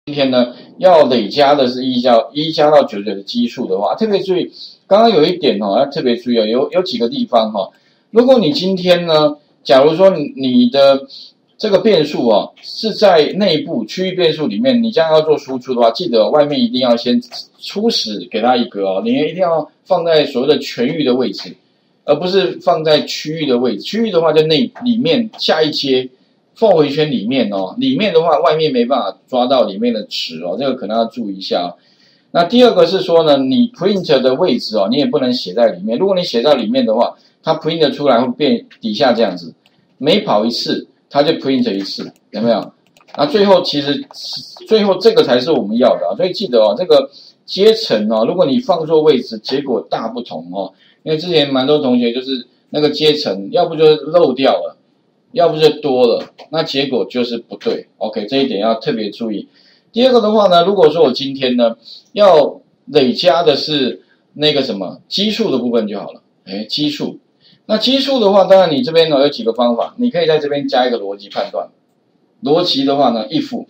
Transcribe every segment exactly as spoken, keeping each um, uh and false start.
今天呢，要累加的是一加一加到九十九的基数的话，特别注意，刚刚有一点哦，要特别注意哦，有有几个地方哈、哦。如果你今天呢，假如说你你的这个变数哦是在内部区域变数里面，你这样要做输出的话，记得、哦、外面一定要先初始给它一个哦，你一定要放在所谓的全域的位置，而不是放在区域的位置。区域的话在内里面下一阶。for 回圈里面哦，里面的话外面没办法抓到里面的值哦，这个可能要注意一下、哦。那第二个是说呢，你 print 的位置哦，你也不能写在里面。如果你写在里面的话，它 print 出来会变底下这样子，每跑一次它就 print 一次，有没有？那最后其实最后这个才是我们要的啊，所以记得哦，这个阶层哦，如果你放错位置，结果大不同哦。因为之前蛮多同学就是那个阶层，要不就是漏掉了。要不就多了，那结果就是不对。OK， 这一点要特别注意。第二个的话呢，如果说我今天呢要累加的是那个什么基数的部分就好了。哎，基数，那基数的话，当然你这边呢有几个方法，你可以在这边加一个逻辑判断。逻辑的话呢 ，if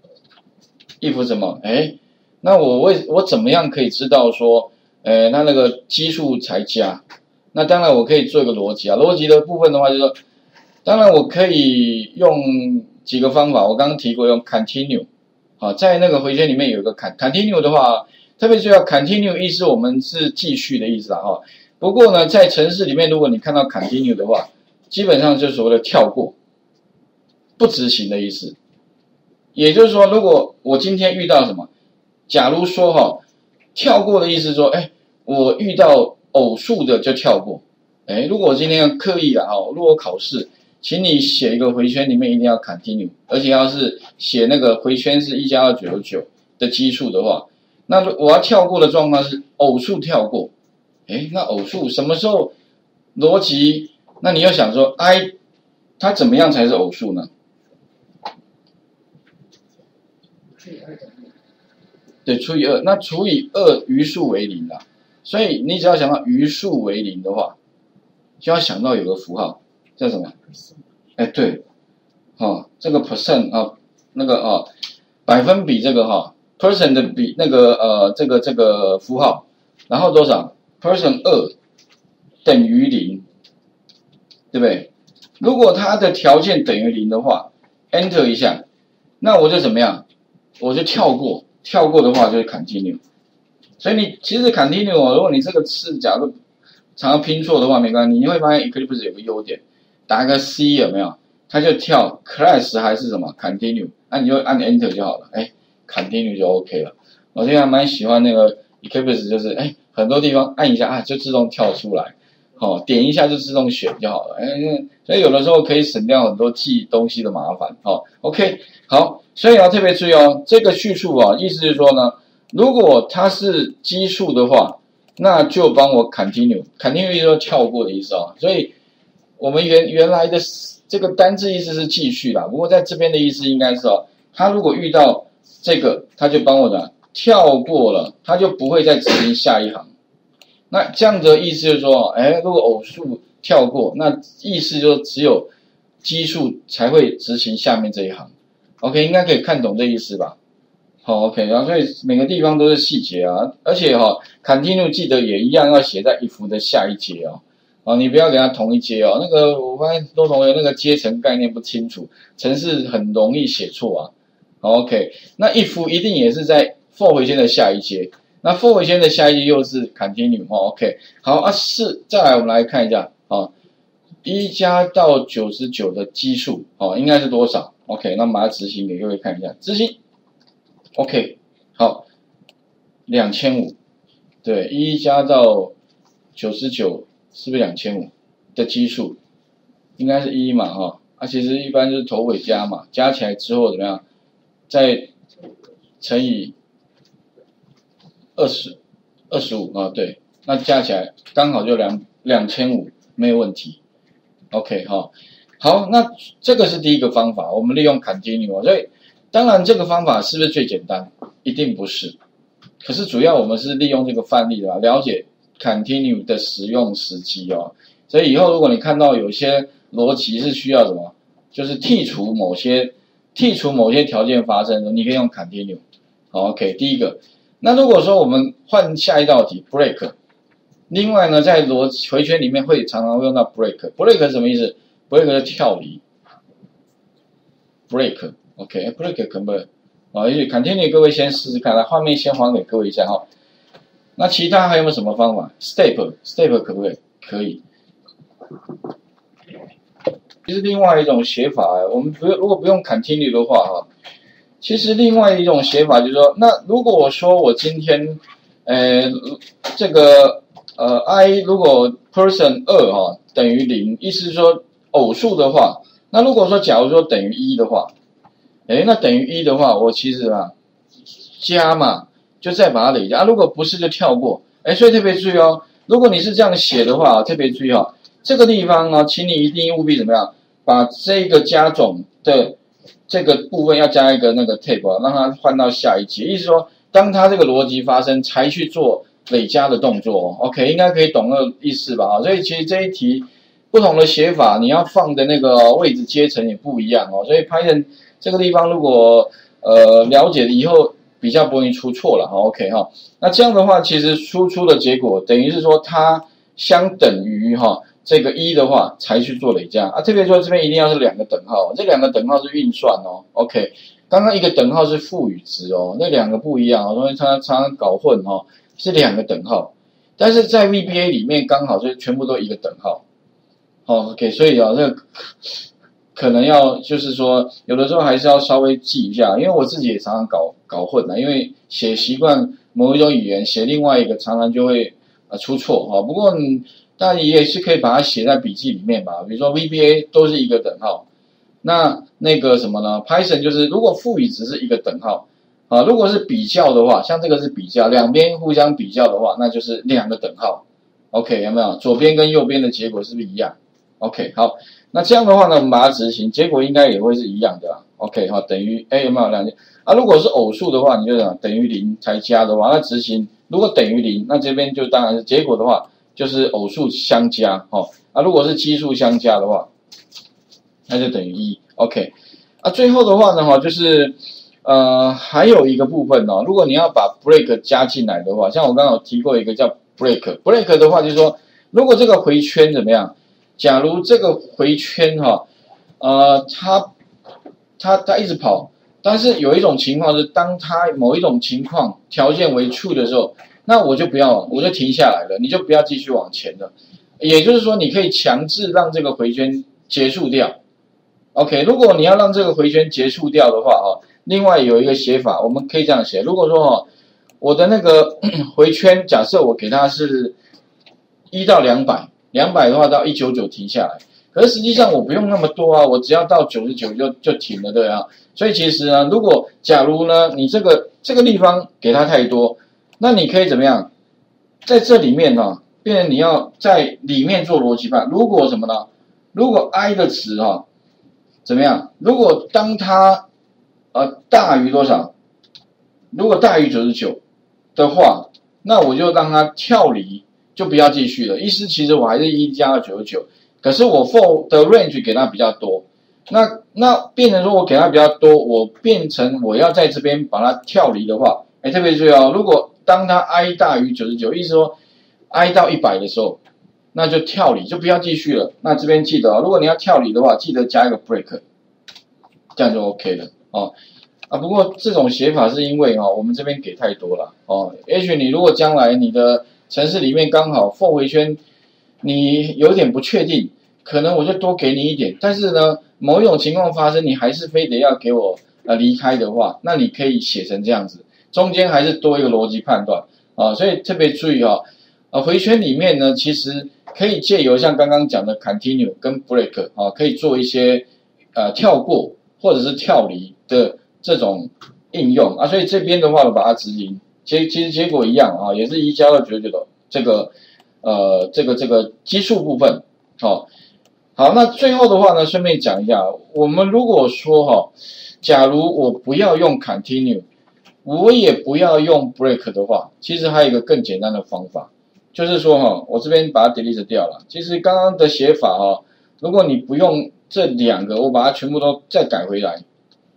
if 什么？哎，那我为我怎么样可以知道说，呃，那那个基数才加？那当然我可以做一个逻辑啊。逻辑的部分的话，就是说。当然，我可以用几个方法，我刚刚提过用 continue， 好，在那个回圈里面有一个 continue 的话，特别是要 continue 意思我们是继续的意思啦哈。不过呢，在程式里面，如果你看到 continue 的话，基本上就是所谓的跳过，不执行的意思。也就是说，如果我今天遇到什么，假如说哈，跳过的意思说，哎，我遇到偶数的就跳过，哎，如果我今天要刻意啦哈，如果考试。请你写一个回圈，里面一定要 continue， 而且要是写那个回圈是一加到九十九的基数的话，那我要跳过的状况是偶数跳过。诶，那偶数什么时候逻辑？那你要想说 i 它怎么样才是偶数呢？对，除以二，那除以二余数为零啦。所以你只要想到余数为零的话，就要想到有个符号。叫什么？哎，对，哦，这个 percent 啊、哦，那个啊、哦，百分比这个哈、哦、，percent 的比那个呃这个这个符号，然后多少 ？percent 二等于零，对不对？如果它的条件等于零的话 ，enter 一下，那我就怎么样？我就跳过，跳过的话就是 continue。所以你其实 continue 哦，如果你这个是假如常常拼错的话没关系，你会发现 Eclipse 有个优点。打个 C 有没有？它就跳 class 还是什么 continue， 那你就按 enter 就好了，哎 ，continue 就 OK 了。我现在蛮喜欢那个 Eclipse， 就是哎，很多地方按一下啊，就自动跳出来，好、哦，点一下就自动选就好了，哎，所以有的时候可以省掉很多记东西的麻烦，哦 ，OK， 好，所以要特别注意哦，这个叙述啊，意思是说呢，如果它是基数的话，那就帮我 continue，continue 就是说跳过的意思啊、哦，所以。我们原原来的这个单字意思是继续啦，不过在这边的意思应该是哦，他如果遇到这个，他就帮我的跳过了，他就不会再执行下一行。那这样的意思就是说，哎，如果偶数跳过，那意思就只有基数才会执行下面这一行。OK， 应该可以看懂这意思吧？好 ，OK， 然后所以每个地方都是细节啊，而且哈、哦、，continue 记得也一样要写在 if 的下一节哦。哦，你不要给他同一阶哦。那个我发现很多同学那个阶层概念不清楚，程式很容易写错啊。OK， 那 if 一定也是在 for 回圈的下一阶，那 for 回圈的下一阶又是 continue 哦。OK， 好啊，是再来我们来看一下啊，一加到九十九的基数哦，应该是多少 ？OK， 那把它执行给各位看一下，执行 OK， 好，两千五，对，一加到九十九。是不是两千五的基数？应该是一嘛，哈啊，其实一般就是头尾加嘛，加起来之后怎么样？再乘以二十，二十五啊，对，那加起来刚好就两两千五，没有问题。OK 哈，好，那这个是第一个方法，我们利用 continue， 所以当然这个方法是不是最简单？一定不是，可是主要我们是利用这个范例的吧，了解。continue 的使用时机哦，所以以后如果你看到有些逻辑是需要什么，就是剔除某些剔除某些条件发生的时候，你可以用 continue。好 ，OK， 第一个。那如果说我们换下一道题 break， 另外呢，在逻辑回圈里面会常常会用到 break。break 是什么意思 ？break 是跳离。break，OK，break、okay, 可不可以？啊，也许 continue 各位先试试看，来画面先还给各位一下哈。那其他还有没有什么方法 ？step，step 可不可以？可以。其实另外一种写法，我们不用如果不用 continue 的话哈，其实另外一种写法就是说，那如果我说我今天，呃，这个呃 i 如果 person 二哈等于零，意思是说偶数的话。那如果说，假如说等于一的话，哎，那等于一的话，我其实啊加嘛，就再把它累加。啊、如果不是就跳过。哎，所以特别注意哦，如果你是这样写的话，特别注意哦，这个地方呢，请你一定务必怎么样，把这个加总的这个部分要加一个那个 tab， 让它换到下一节。意思说，当它这个逻辑发生，才去做累加的动作哦。OK， 应该可以懂那个意思吧？啊，所以其实这一题。不同的写法，你要放的那个位置阶层也不一样哦，所以 Python 这个地方如果呃了解以后比较不容易出错了哈 ，OK 哈。那这样的话，其实输出的结果等于是说它相等于哈这个一的话才去做累加啊，特别说这边一定要是两个等号，这两个等号是运算哦 ，OK。刚刚一个等号是赋予值哦，那两个不一样哦，所以常常搞混哦，是两个等号，但是在 V B A 里面刚好就全部都一个等号。哦 ，OK， 所以啊，这个可能要就是说，有的时候还是要稍微记一下，因为我自己也常常搞搞混了，因为写习惯某一种语言，写另外一个常常就会呃出错哈、哦。不过你当然也是可以把它写在笔记里面吧，比如说 V B A 都是一个等号，那那个什么呢 ？Python 就是如果赋予值是一个等号啊，如果是比较的话，像这个是比较，两边互相比较的话，那就是两个等号。OK， 有没有？左边跟右边的结果是不是一样？ OK， 好，那这样的话呢，我们把它执行，结果应该也会是一样的啦。OK， 好，等于 a 有没有两件？啊，如果是偶数的话，你就讲等于零才加的话，那执行如果等于零，那这边就当然是结果的话，就是偶数相加，哦，啊，如果是奇数相加的话，那就等于一。OK， 啊，最后的话呢，哈，就是呃还有一个部分哦，如果你要把 break 加进来的话，像我刚刚有提过一个叫 break，break 的话就是说，如果这个回圈怎么样？假如这个回圈哈，呃，它它它一直跑，但是有一种情况是，当它某一种情况条件为 true 的时候，那我就不要，我就停下来了，你就不要继续往前了。也就是说，你可以强制让这个回圈结束掉。OK， 如果你要让这个回圈结束掉的话哈，另外有一个写法，我们可以这样写：如果说哈，我的那个回圈，假设我给它是一到两百。两百的话到一百九十九停下来，可是实际上我不用那么多啊，我只要到九十九就就停了，对啊。所以其实呢，如果假如呢你这个这个地方给它太多，那你可以怎么样？在这里面呢，变成你要在里面做逻辑判。如果什么呢？如果 i 的值哈怎么样？如果当它呃大于多少？如果大于九十九的话，那我就让它跳离。就不要继续了，意思其实我还是一加到九十九，可是我 for 的 range 给它比较多，那那变成说我给它比较多，我变成我要在这边把它跳离的话，哎，特别注意哦，如果当它 i 大于九十九，意思说 i 到一百的时候，那就跳离，就不要继续了。那这边记得哦，如果你要跳离的话，记得加一个 break， 这样就 OK 了哦。啊，不过这种写法是因为哦，我们这边给太多了哦，也许你如果将来你的程式里面刚好 for 回圈，你有点不确定，可能我就多给你一点。但是呢，某一种情况发生，你还是非得要给我呃离开的话，那你可以写成这样子，中间还是多一个逻辑判断啊。所以特别注意哈、啊，呃回圈里面呢，其实可以借由像刚刚讲的 continue 跟 break 啊，可以做一些呃跳过或者是跳离的这种应用啊。所以这边的话，我把它执行。其实其实结果一样啊，也是一加到九十九的这个呃这个这个基数部分，好、哦，好，那最后的话呢，顺便讲一下，我们如果说哈、哦，假如我不要用 continue， 我也不要用 break 的话，其实还有一个更简单的方法，就是说哈、哦，我这边把它 delete 掉了。其实刚刚的写法哈、哦，如果你不用这两个，我把它全部都再改回来，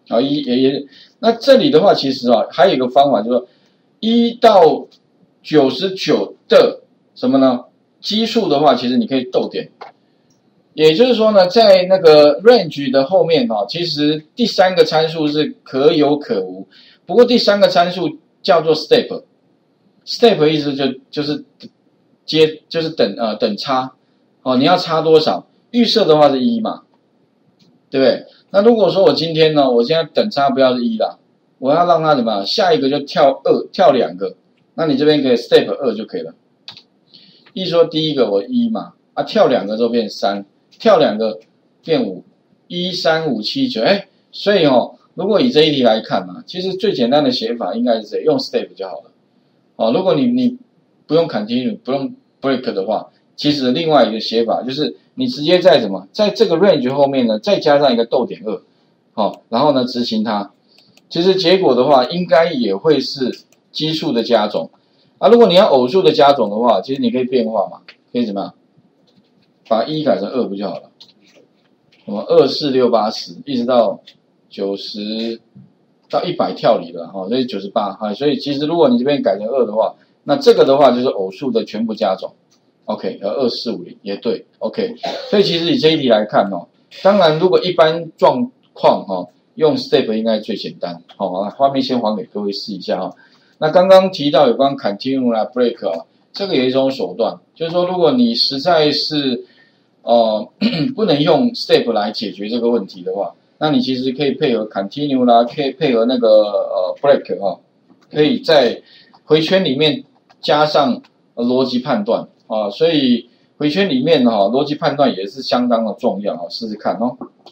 啊，一也也，那这里的话，其实啊，还有一个方法，就是说一到九十九的什么呢？基数的话，其实你可以逗点，也就是说呢，在那个 range 的后面哈、哦，其实第三个参数是可有可无，不过第三个参数叫做 step，step 意思就就是接就是等呃等差，哦，你要差多少？预设的话是一嘛，对不对？那如果说我今天呢，我现在等差不要是一啦，我要让它怎么样？下一个就跳二，跳两个，那你这边可以 step 二就可以了。一说第一个我一嘛，啊跳两个之后变三，跳两个变五，一三五七九，哎，所以哦，如果以这一题来看嘛，其实最简单的写法应该是谁用 step 就好了。哦，如果你你不用 continue 不用 break 的话，其实另外一个写法就是你直接在什么，在这个 range 后面呢，再加上一个逗点二，好，然后呢执行它，其实结果的话应该也会是奇数的加总啊。如果你要偶数的加总的话，其实你可以变化嘛，可以怎么样？把一改成二不就好了？什么二四六八十，一直到九十到一百跳离了哈，所以九十八哈，所以其实如果你这边改成二的话，那这个的话就是偶数的全部加总。OK， 呃，二四五零也对 ，OK， 所以其实以这一题来看哦，当然如果一般状况哈、哦，用 step 应该最简单。好、哦，画面先还给各位试一下哈、哦。那刚刚提到有关 continue 啦 break 啊、哦，这个有一种手段，就是说如果你实在是呃不能用 step 来解决这个问题的话，那你其实可以配合 continue 啦，可以配合那个呃 break 哈、哦，可以在回圈里面加上、呃、逻辑判断。啊，所以回圈里面哈、哦，逻辑判断也是相当的重要啊，试试看哦。